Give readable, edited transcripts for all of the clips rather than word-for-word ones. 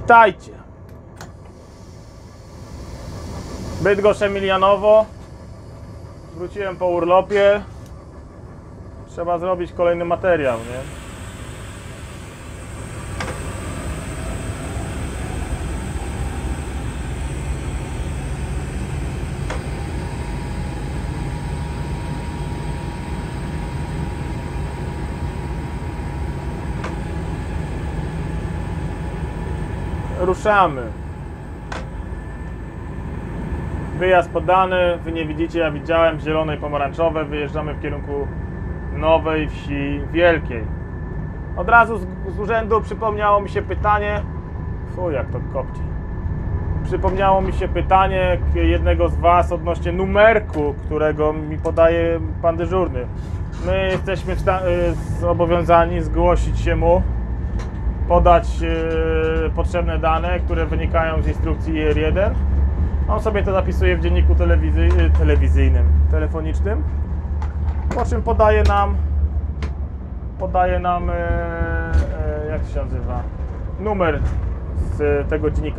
Witajcie. Bydgoszcz Emilianowo. Wróciłem po urlopie. Trzeba zrobić kolejny materiał, nie? Ruszamy. Wyjazd podany, wy nie widzicie, ja widziałem, zielone i pomarańczowe. Wyjeżdżamy w kierunku Nowej Wsi Wielkiej. Od razu z urzędu przypomniało mi się pytanie. Fuj, jak to kopci. Przypomniało mi się pytanie jednego z was odnośnie numerku, którego mi podaje pan dyżurny. My jesteśmy zobowiązani zgłosić się mu, podać potrzebne dane, które wynikają z instrukcji IR1. On sobie to zapisuje w dzienniku telefonicznym, po czym podaje nam jak się nazywa, numer z tego dziennika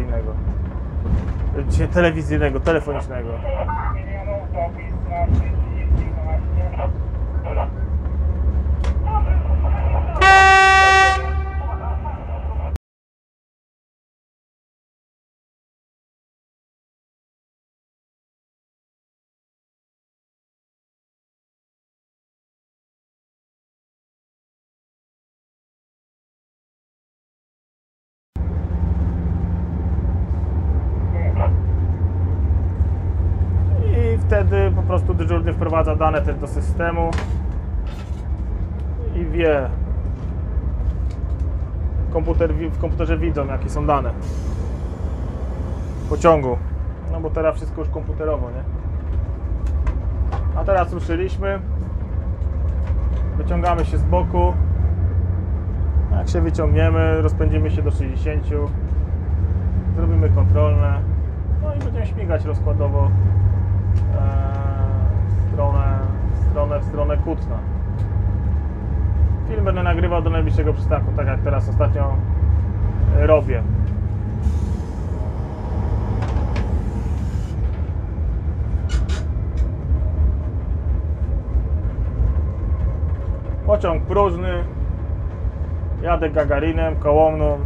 telefonicznego. Wtedy po prostu dyżurny wprowadza dane też do systemu i wie, w komputerze widzą, jakie są dane pociągu, no bo teraz wszystko już komputerowo, nie? A teraz ruszyliśmy, wyciągamy się z boku, jak się wyciągniemy, rozpędzimy się do 60, zrobimy kontrolne, no i będziemy śmigać rozkładowo w stronę Kutna. Film będę nagrywał do najbliższego przystanku, tak jak teraz ostatnio robię. Pociąg próżny. Jadę Gagarinem, Kołomną.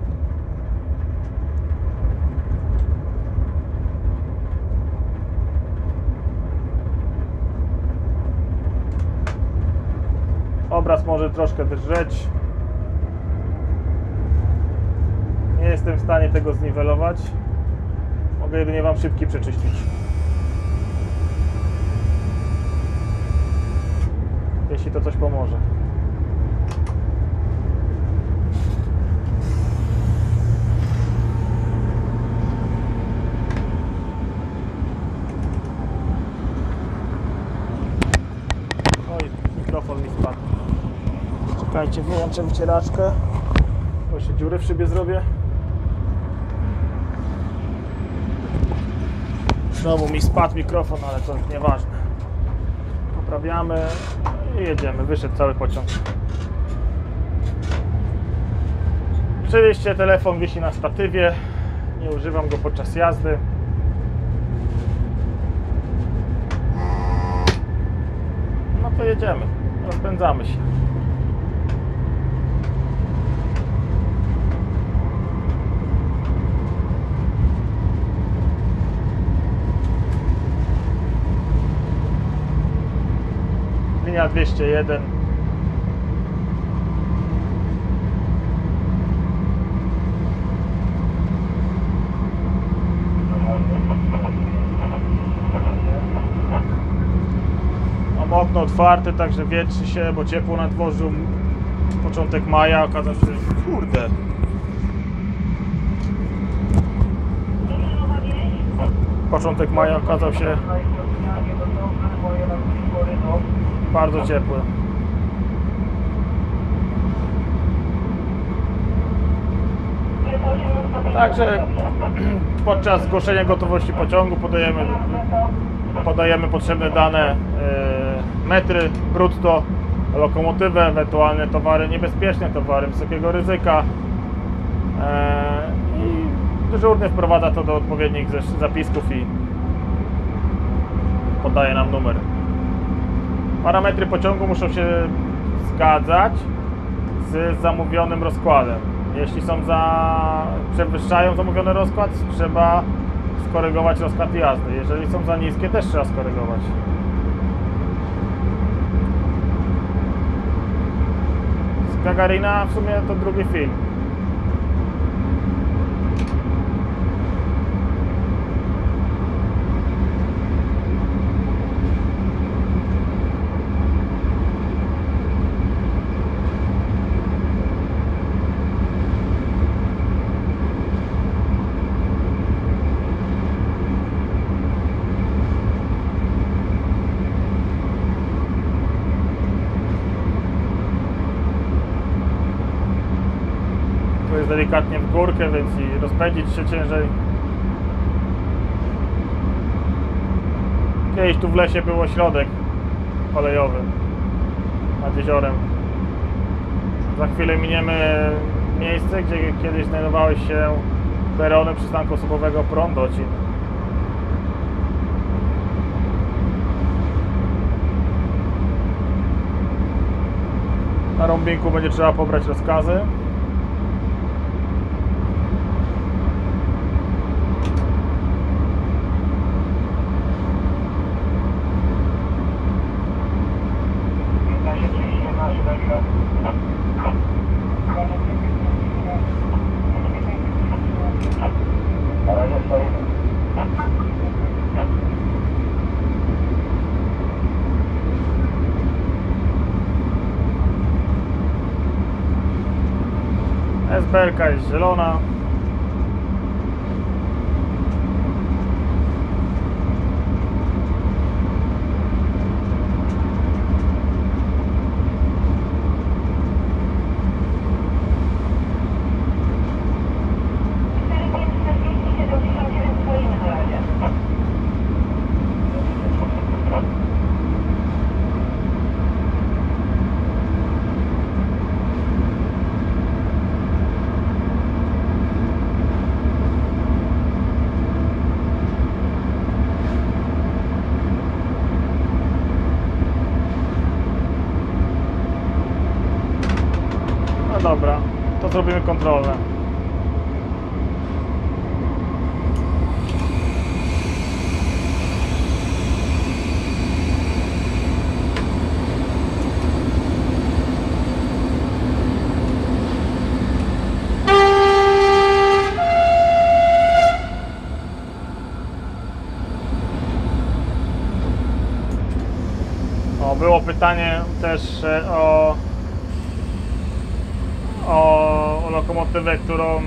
Obraz może troszkę drżeć. Nie jestem w stanie tego zniwelować. Mogę jedynie wam szybki przeczyścić. Jeśli to coś pomoże. Oj, mikrofon mi spadł. Czekajcie, wyłączę wycieraczkę, bo jeszcze dziury w szybie zrobię. Znowu mi spadł mikrofon, ale to nieważne. Poprawiamy i jedziemy. Wyszedł cały pociąg. Oczywiście telefon wisi na statywie. Nie używam go podczas jazdy. No to jedziemy. Rozpędzamy się. Linia 201. Mam okno otwarte, także wietrzy się, bo ciepło na dworzu. Początek maja, okazał się, kurde. Początek maja okazał się bardzo ciepły. Także podczas zgłoszenia gotowości pociągu podajemy potrzebne dane, metry brutto, lokomotywę, ewentualne towary niebezpieczne, towary wysokiego ryzyka, I dyżurny wprowadza to do odpowiednich zapisków i podaje nam numer. Parametry pociągu muszą się zgadzać z zamówionym rozkładem. Jeśli przewyższają zamówiony rozkład, trzeba skorygować rozkład jazdy. Jeżeli są za niskie, też trzeba skorygować. Z Gagarina w sumie to drugi film. Delikatnie w górkę, więc i rozpędzić się ciężej. Kiedyś tu w lesie był ośrodek kolejowy nad jeziorem. Za chwilę miniemy miejsce, gdzie kiedyś znajdowały się perony przystanku osobowego Prądocin. Na rąbinku będzie trzeba pobrać rozkazy. SBR-ka jest zielona. Dobra, to zrobimy kontrolne. O, było pytanie też o lokomotywę, którą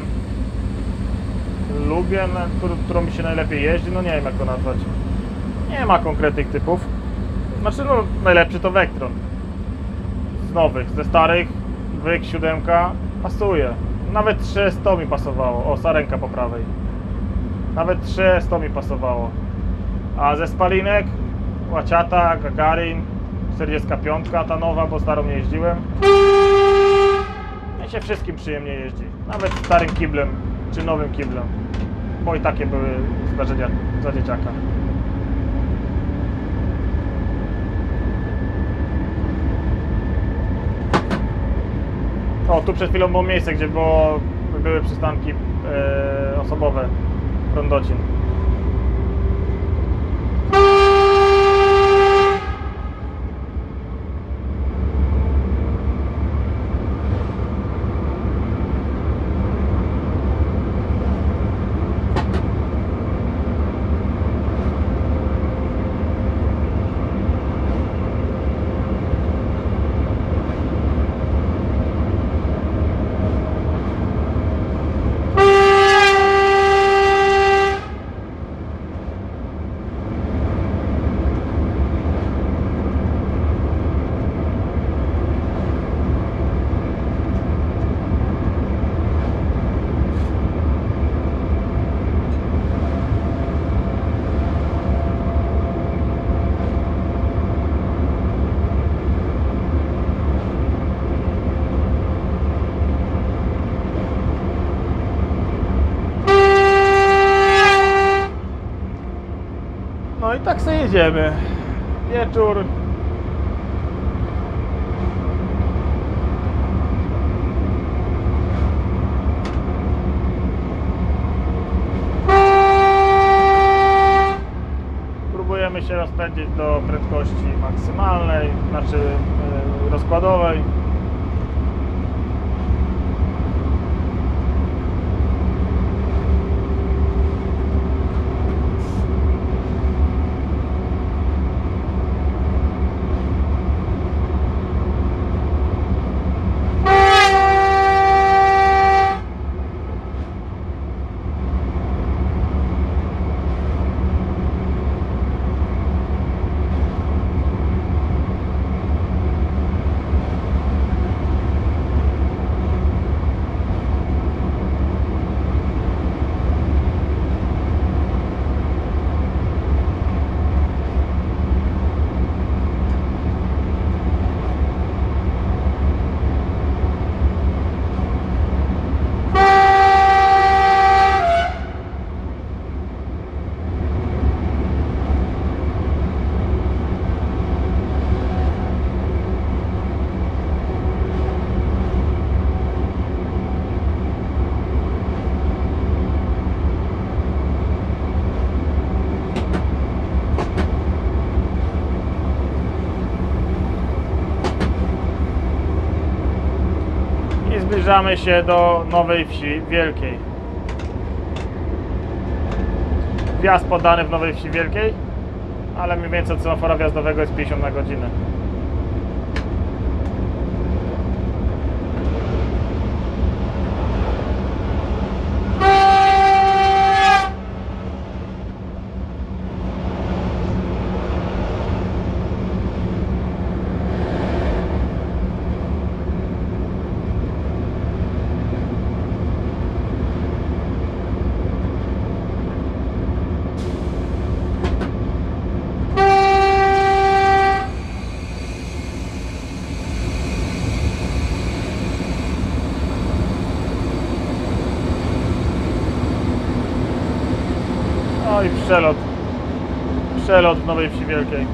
lubię, którą mi się najlepiej jeździ. No nie wiem, jak to nazwać. Nie ma konkretnych typów. Znaczy, no najlepszy to Vectron. Z nowych, ze starych Wyk 7 pasuje. Nawet 300 mi pasowało. O, sarenka po prawej. Nawet 300 mi pasowało. A ze spalinek Łaciata, Gagarin 45, ta nowa, bo starą nie jeździłem. Mnie się wszystkim przyjemnie jeździ. Nawet starym kiblem, czy nowym kiblem. Bo i takie były zdarzenia za dzieciaka. O, tu przed chwilą było miejsce, gdzie były przystanki osobowe Prądocin. tak sobie jedziemy. Wieczór. Próbujemy się rozpędzić do prędkości maksymalnej, znaczy rozkładowej. Zbliżamy się do Nowej Wsi Wielkiej. Wjazd podany w Nowej Wsi Wielkiej, ale mniej więcej od semafora wjazdowego jest 50 na godzinę. No i przelot w Nowej Wsi Wielkiej.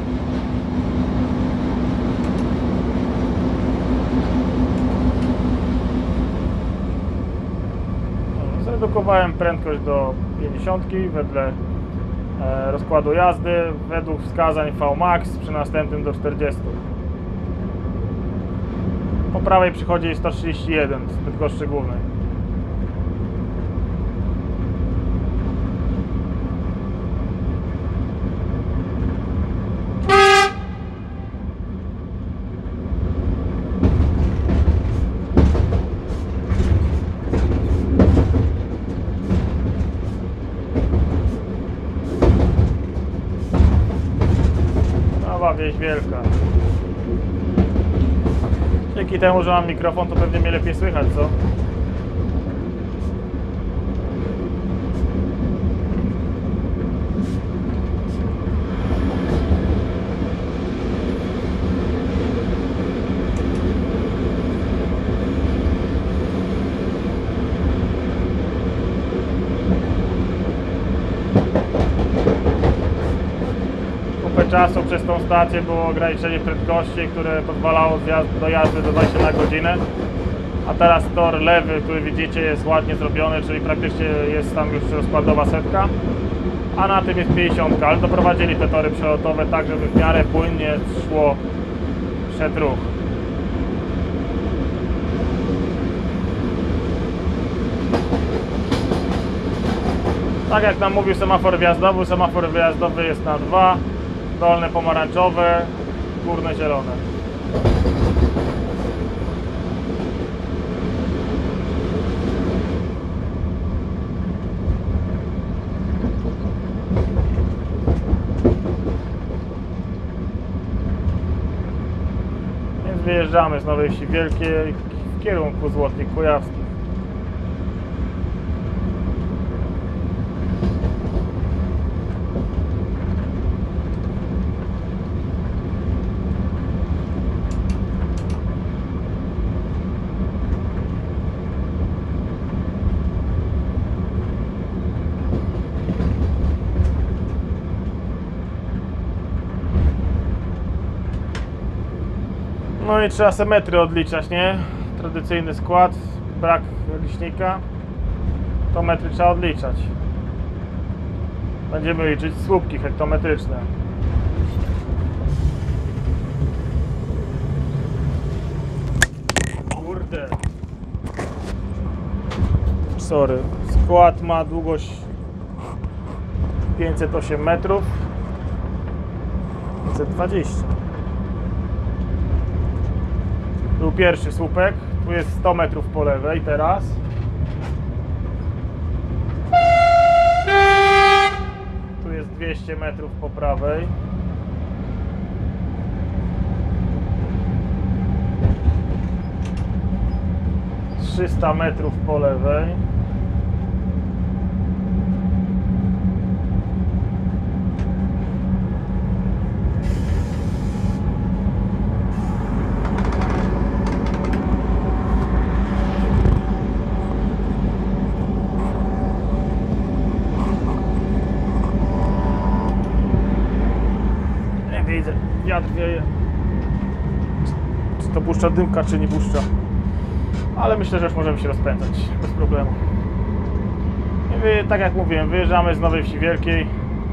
Zredukowałem prędkość do 50 wedle rozkładu jazdy, według wskazań VMAX, przy następnym do 40. Po prawej przychodzi 131 z Bydgoszczy Głównej. Wieś Wielka. Dzięki temu, że mam mikrofon, to pewnie mnie lepiej słychać, co? Czasu przez tą stację było ograniczenie prędkości, które pozwalało do jazdy do 20 na godzinę, a teraz tor lewy, który widzicie, jest ładnie zrobiony, czyli praktycznie jest tam już rozkładowa setka, a na tym jest 50, ale doprowadzili te tory przelotowe tak, żeby w miarę płynnie szedł ruch. Tak jak nam mówił semafor wyjazdowy jest na 2, dolne pomarańczowe, górne zielone. Więc wyjeżdżamy z Nowej Wsi Wielkiej w kierunku Złotnik Kujawskich. No i trzeba semetry odliczać, nie? Tradycyjny skład, brak licznika. To metry trzeba odliczać. Będziemy liczyć słupki hektometryczne. Kurde. Sorry. Skład ma długość 508 metrów. 520. Był pierwszy słupek. Tu jest 100 metrów po lewej teraz. Tu jest 200 metrów po prawej. ...300 metrów po lewej. Nie widzę, wiatr wieje. Czy to puszcza dymka, czy nie puszcza? Ale myślę, że już możemy się rozpędzać bez problemu. I tak jak mówiłem, wyjeżdżamy z Nowej Wsi Wielkiej.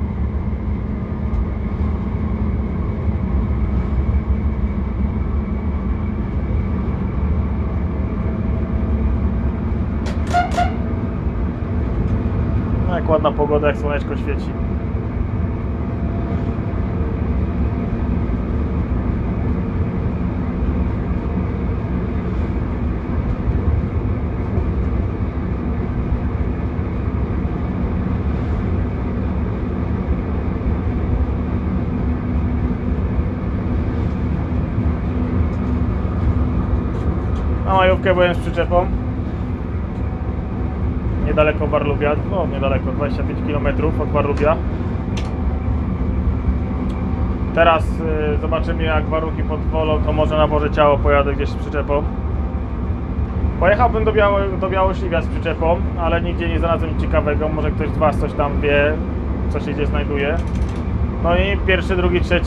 No jak ładna pogoda, jak słoneczko świeci. Na majówkę byłem z przyczepą niedaleko Warlubia, no niedaleko, 25 km od Warlubia. Teraz zobaczymy, jak warunki pozwolą, to może na Boże Ciało pojadę gdzieś z przyczepą. Pojechałbym do Białośliwia z przyczepą, ale nigdzie nie znalazłem nic ciekawego, może ktoś z Was coś tam wie, co się gdzie znajduje. No i 1, 2, 3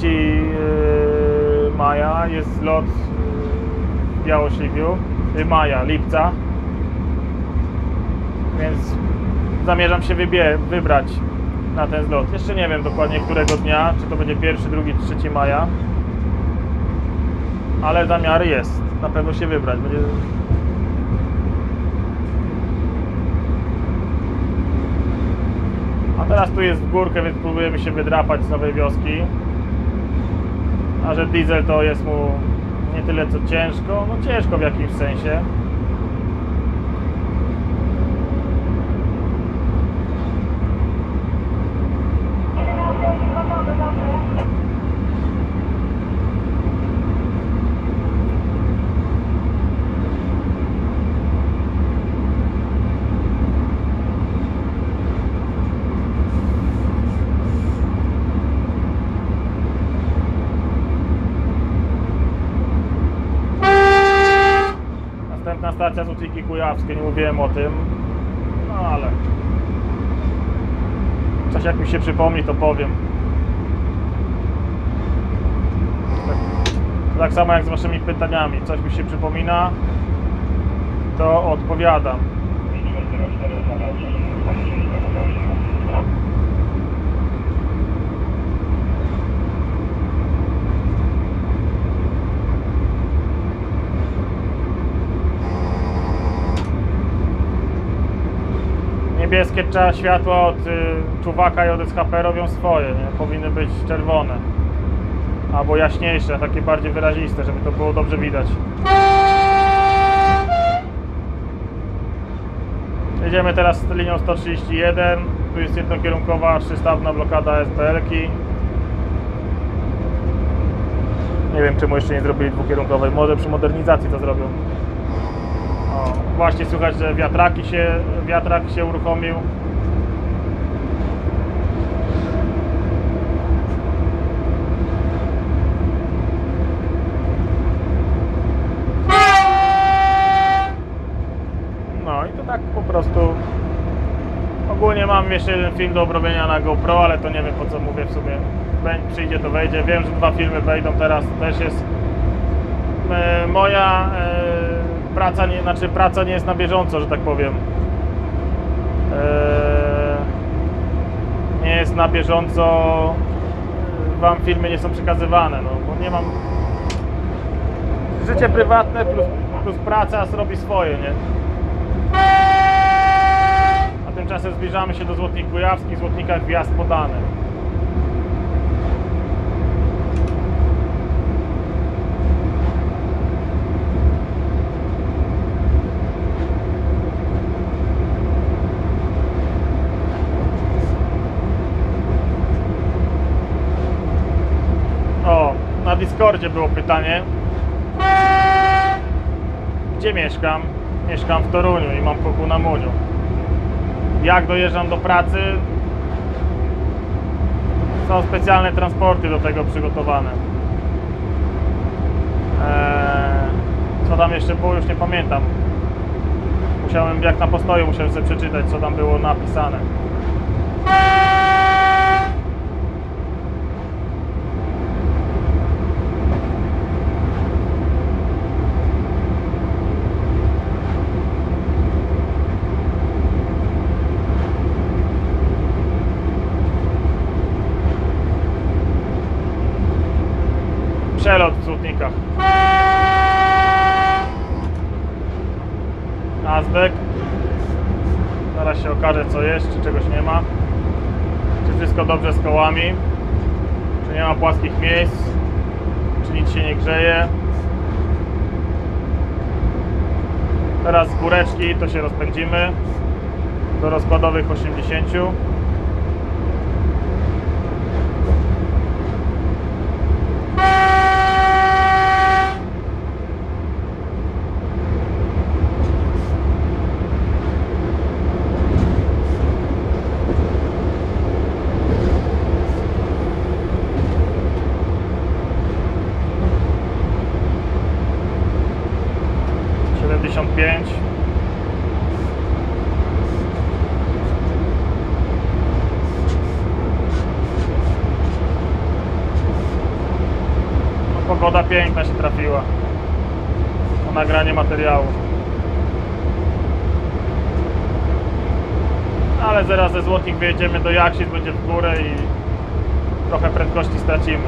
maja jest lot w Białośliwiu, lipca, więc zamierzam się wybrać na ten zlot. Jeszcze nie wiem dokładnie którego dnia, czy to będzie 1, 2, 3 maja, ale zamiar jest, na pewno się wybrać. Będzie... A teraz tu jest w górkę, więc próbujemy się wydrapać z Nowej Wioski. A że diesel to jest mu nie tyle co ciężko, no ciężko w jakimś sensie. Stacja Zutliki Kujawskie, nie mówiłem o tym, no ale coś jak mi się przypomni, to powiem. Tak samo jak z Waszymi pytaniami, coś mi się przypomina, to odpowiadam. Niebieskie światła od czuwaka i od SHP robią swoje, nie? Powinny być czerwone albo jaśniejsze, takie bardziej wyraziste, żeby to było dobrze widać. Jedziemy teraz z linią 131, tu jest jednokierunkowa 3-stawna blokada SPL-ki. Nie wiem, czemu jeszcze nie zrobili dwukierunkowej, może przy modernizacji to zrobią. O, właśnie słychać, że wiatrak się uruchomił. No i to tak po prostu. Ogólnie mam jeszcze jeden film do obrobienia na GoPro, ale to nie wiem, po co mówię w sumie. Przyjdzie to wejdzie. Wiem, że 2 filmy wejdą teraz, to też jest moja praca praca nie jest na bieżąco, że tak powiem. Nie jest na bieżąco, wam filmy nie są przekazywane, no bo nie mam... Życie prywatne plus praca robi swoje, nie? A tymczasem zbliżamy się do Złotnik Kujawskich, w Złotnikach wjazd podany. O, na Discordzie było pytanie, gdzie mieszkam? Mieszkam w Toruniu i mam koku na Muniu. Jak dojeżdżam do pracy? Są specjalne transporty do tego przygotowane. Co tam jeszcze było? Już nie pamiętam. Musiałem, jak na postoju, musiałem sobie przeczytać, co tam było napisane. Przelot w Złotnikach. Azbek. Zaraz się okaże, co jest, czy czegoś nie ma. Czy wszystko dobrze z kołami. Czy nie ma płaskich miejsc. Czy nic się nie grzeje. Teraz z góreczki to się rozpędzimy do rozkładowych 80. Pogoda piękna się trafiła na nagranie materiału. Ale zaraz ze Złotnik wyjedziemy do Jaksic, będzie w górę i trochę prędkości stracimy.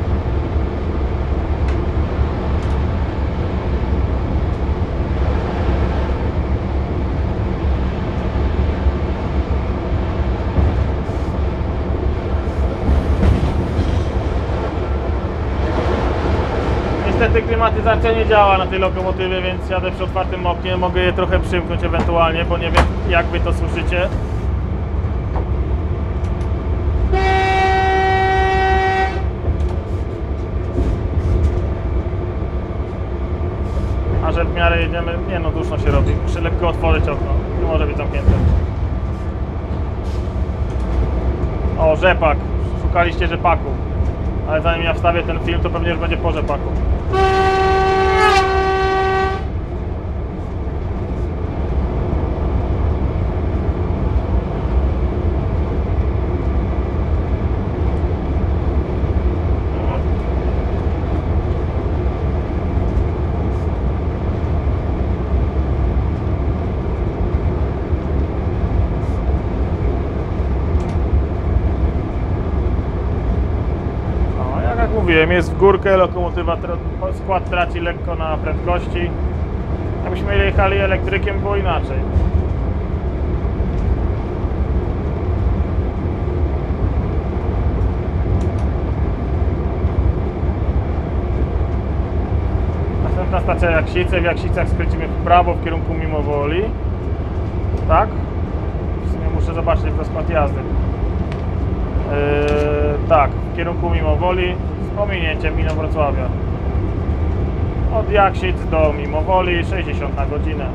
Niestety klimatyzacja nie działa na tej lokomotywie, więc jadę przy otwartym oknie. Mogę je trochę przymknąć ewentualnie, bo nie wiem, jak wy to słyszycie. A że w miarę jedziemy... Nie no, duszno się robi. Muszę lekko otworzyć okno. Nie może być zamknięte. O, rzepak. Szukaliście rzepaku. Ale zanim ja wstawię ten film, to pewnie już będzie po rzepaku. Mówiłem, jest w górkę, lokomotywa, skład traci lekko na prędkości. Jakbyśmy jechali elektrykiem, było inaczej. Następna stacja Jaksice. W Jaksicach skręcimy w prawo w kierunku Mimowoli. Tak? W sumie muszę zobaczyć rozkład jazdy. Tak, w kierunku Mimowoli z pominięciem Inowrocławia. Od Jaksic do Mimowoli 60 na godzinę.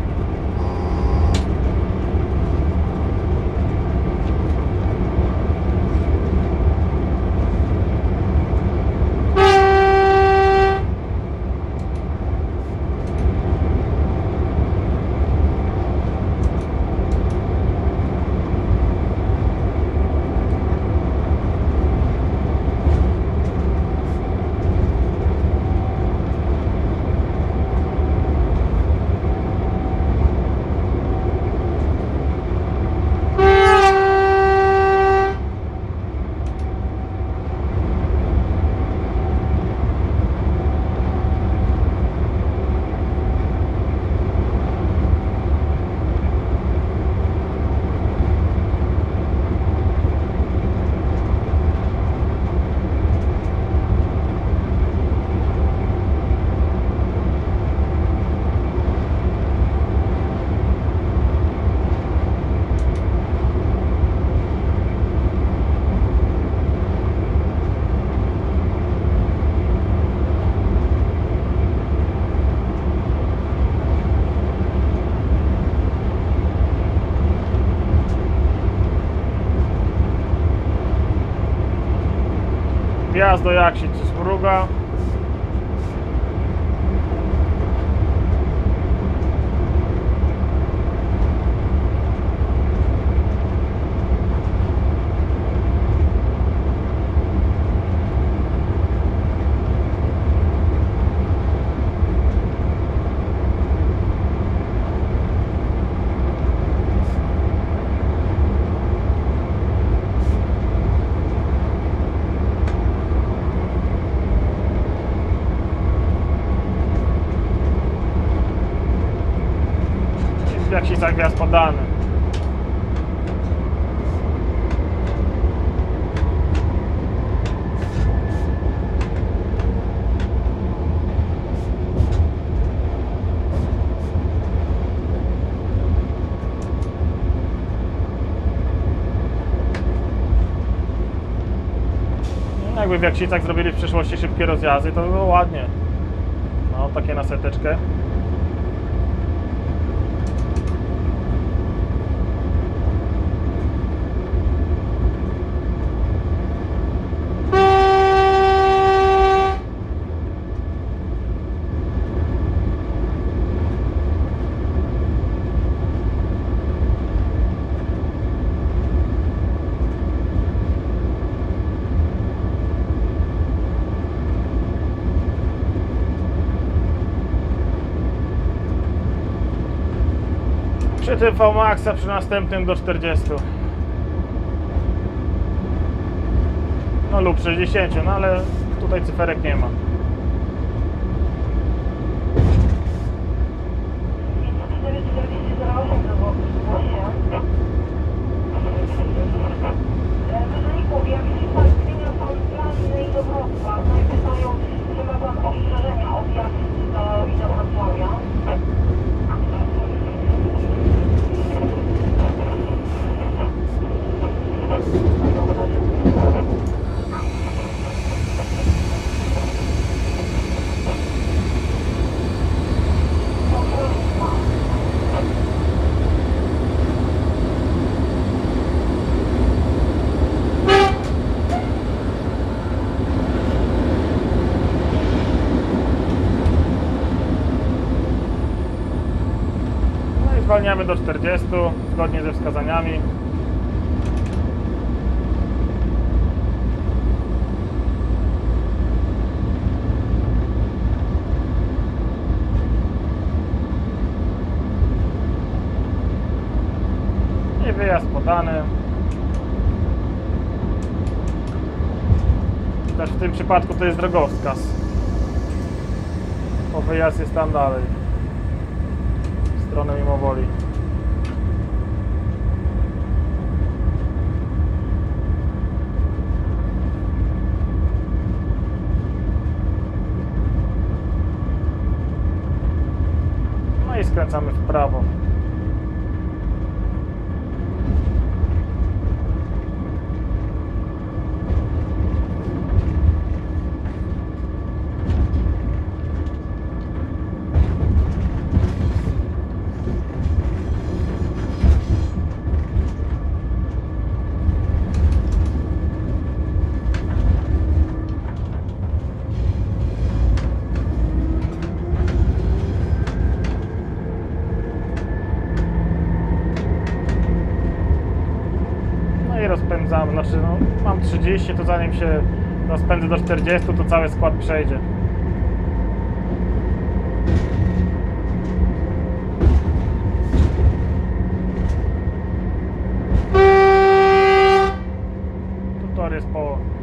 Gniazdo jak się ci smruga. Jak się tak gwiazd podany. No, jakby w Jaksicach zrobili w przyszłości szybkie rozjazdy, to by było ładnie. No, takie na seteczkę. Przy tym VMAX-a przy następnym do 40. No lub 60, no ale tutaj cyferek nie ma. Zwalniamy do 40 zgodnie ze wskazaniami. I wyjazd podany. Też w tym przypadku to jest drogowskaz. Bo wyjazd jest tam dalej. W stronę Mimowoli. No i skręcamy w prawo. Rozpędzamy, znaczy no, mam 30, to zanim się rozpędzę do 40, to cały skład przejdzie. Tu tor jest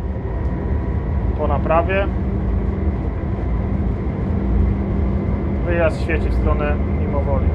po naprawie. Wyjazd świeci w stronę Mimowoli.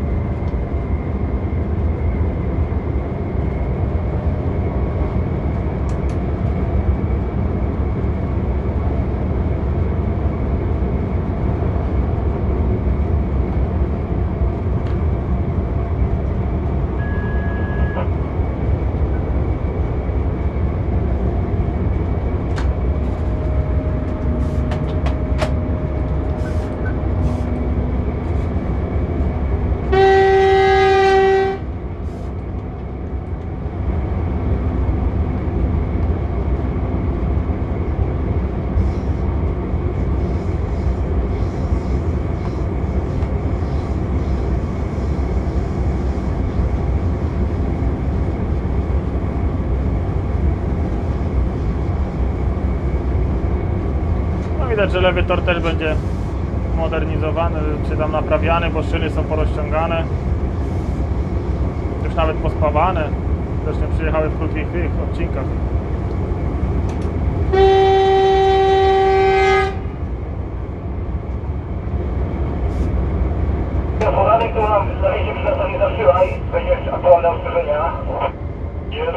widać, że lewy tor też będzie modernizowany, czy tam naprawiany, bo szyny są porozciągane. Już nawet pospawane. Też nie przyjechały w krótkich odcinkach. Podanek, którą nam zajęcie przy nas nie zasyłaj, będzie aktualne ostrzeżenia. Jest.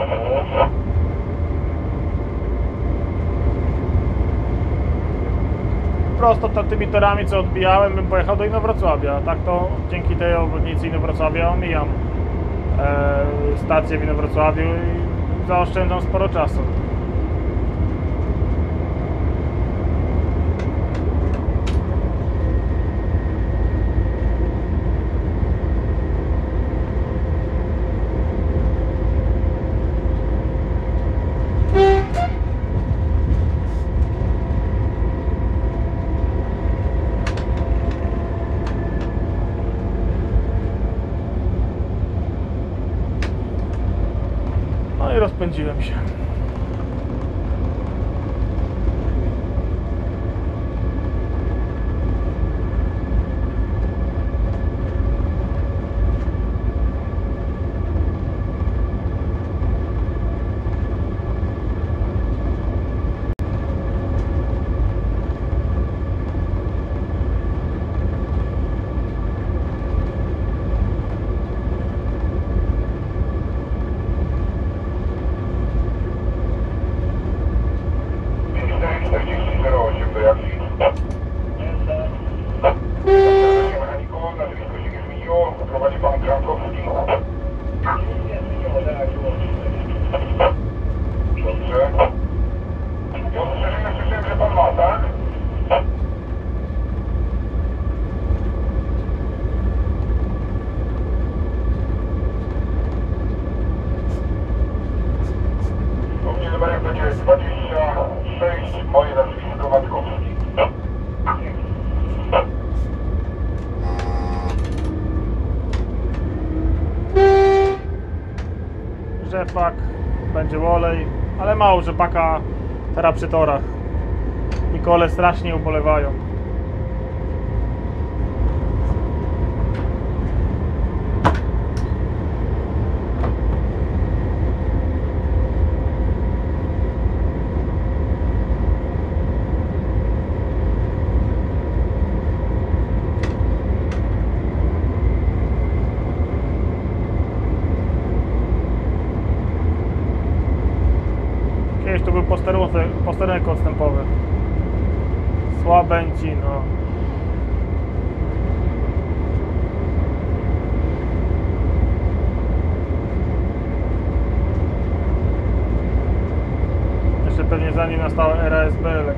Prosto tymi torami, co odbijałem, bym pojechał do Inowrocławia. Tak to dzięki tej obwodnicy Inowrocławia omijam stację w Inowrocławiu i zaoszczędzam sporo czasu. No i rozpędziłem się. Rzepak, będzie olej, ale mało rzepaka teraz przy torach i kole strasznie ubolewają. Kiedyś to był posterunek odstępowy. Słabęci, no. Jeszcze pewnie zanim nastała era SBL-ek.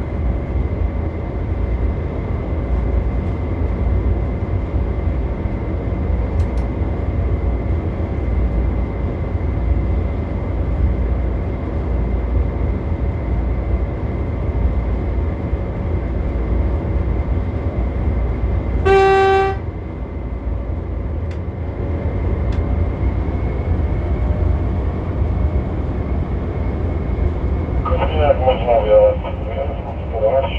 Jak można spróbować?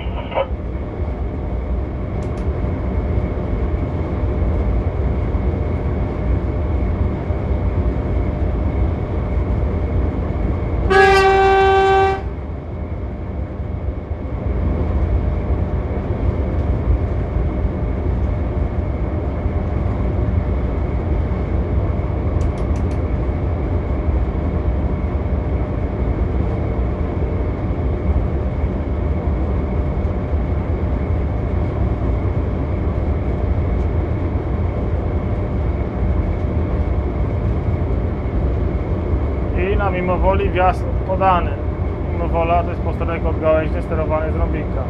Na mimowoli wjazd podany. Mimowola to jest posterunek odgałęźny sterowany z rąbika.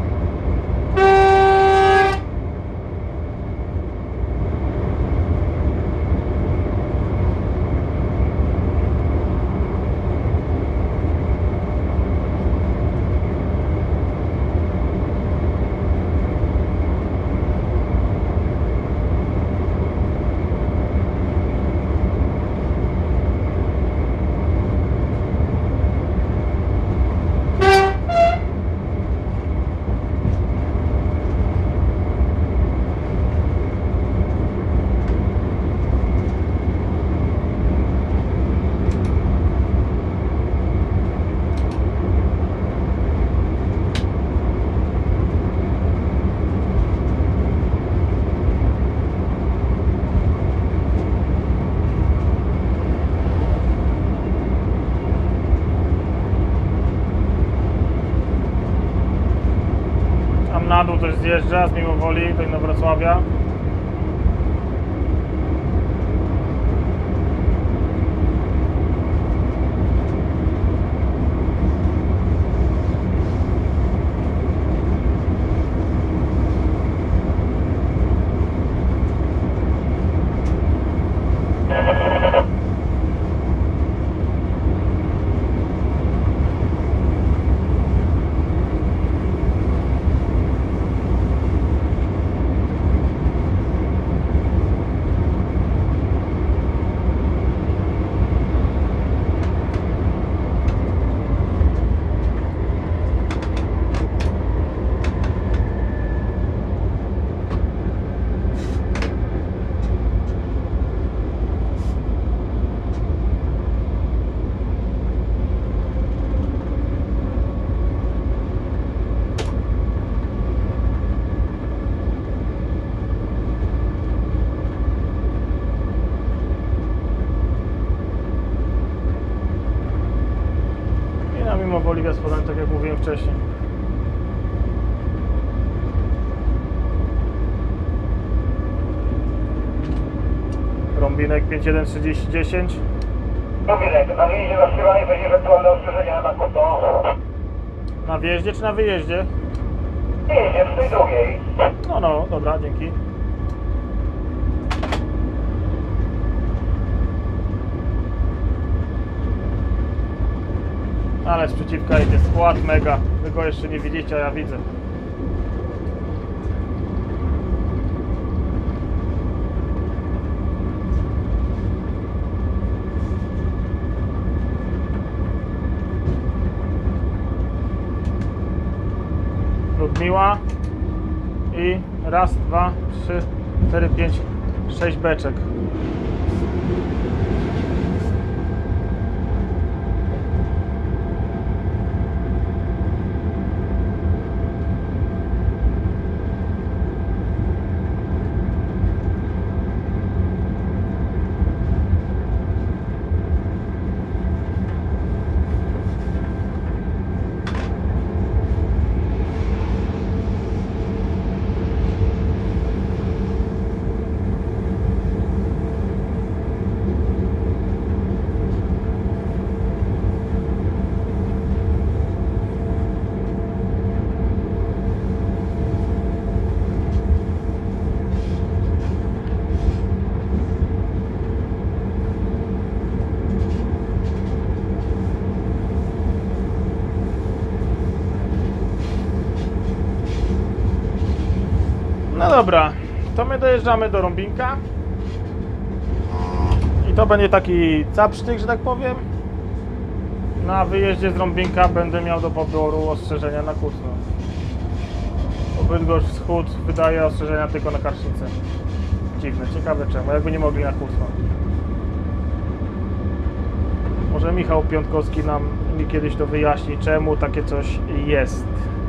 dół coś zjeżdża z mimo woli do Inowrocławia. Mimo woli gaz podany, tak jak mówiłem wcześniej. Rąbinek 513010. Rąbinek, na wyjeździe zatrzymany będzie ewentualne ostrzeżenia na konto. Na wjeździe czy na wyjeździe? Wyjeździe, w tej drugiej. No, dobra, dzięki. Ale sprzeciwka idzie skład mega. Wy go jeszcze nie widzicie, a ja widzę. Ludmiła i raz, dwa, trzy, 4, 5, 6 beczek. No dobra, to my dojeżdżamy do Rąbinka i to będzie taki capsztyk, że tak powiem. Na wyjeździe z Rąbinka będę miał do poboru ostrzeżenia na Kutno. Bydgoszcz Wschód wydaje ostrzeżenia tylko na Karsznicę. Dziwne, ciekawe czemu, jakby nie mogli na Kutno. Może Michał Piątkowski mi kiedyś to wyjaśni, czemu takie coś jest.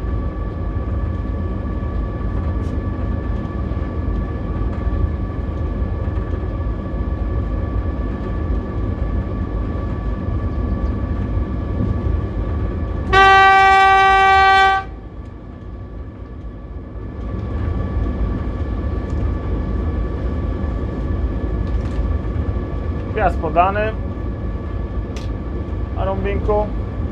Gaz podany na Rąbinku.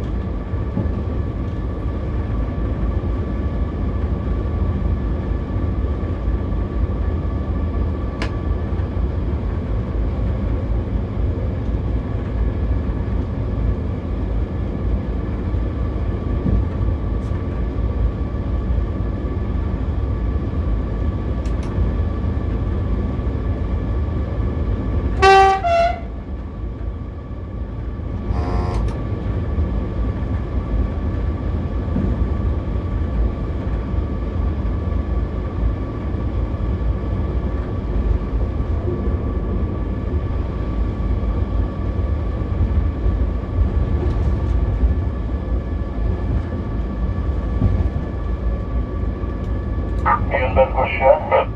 Jeden zgłoś się.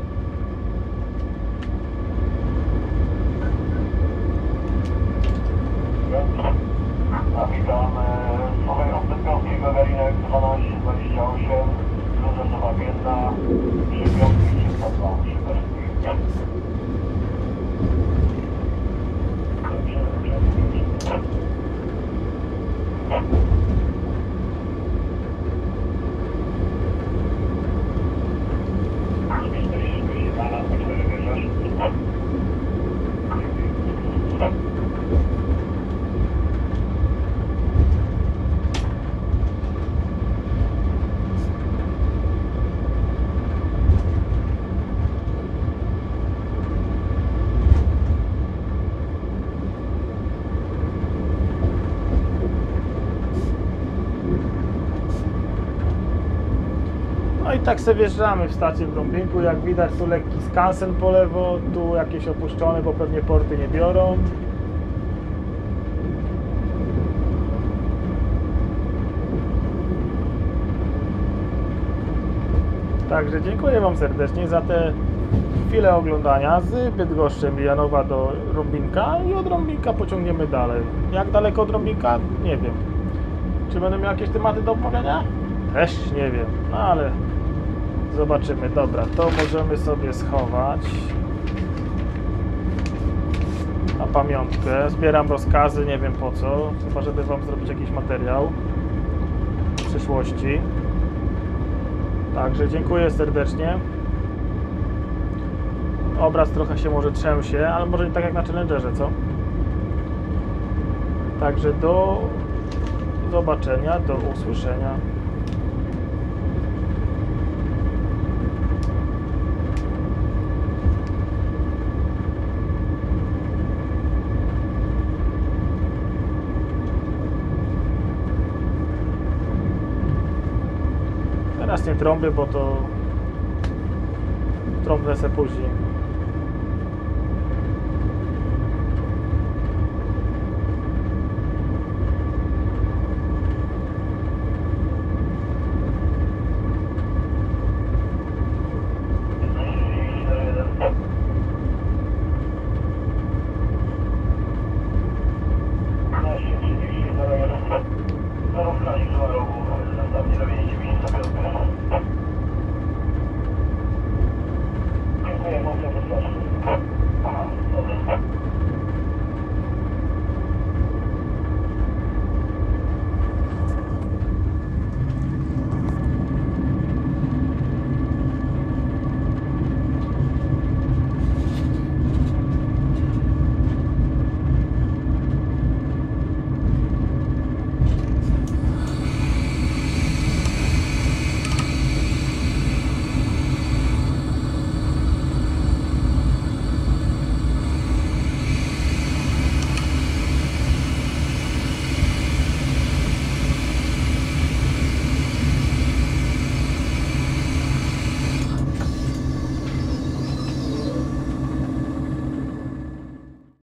A witam, słuchaj, od Bydgoskiego Galinek 1228, Józefowa Biedna, No i tak sobie wjeżdżamy w stację w Rąbinku. Jak widać, tu lekki skansen po lewo, tu jakieś opuszczone, bo pewnie porty nie biorą. Także dziękuję Wam serdecznie za te chwilę oglądania z Bydgoszczy Emilianowa do Rąbinka i od Rąbinka pociągniemy dalej. Jak daleko od Rąbinka? Nie wiem. Czy będę miał jakieś tematy do omawiania? Też nie wiem, no ale zobaczymy. Dobra, to możemy sobie schować na pamiątkę. Zbieram rozkazy, nie wiem po co, chyba żeby Wam zrobić jakiś materiał w przyszłości. Także dziękuję serdecznie. Obraz trochę się może trzęsie, ale może nie tak jak na Challengerze, co? Także do zobaczenia, do usłyszenia. Teraz nie trąbię, bo to trąbnę se później.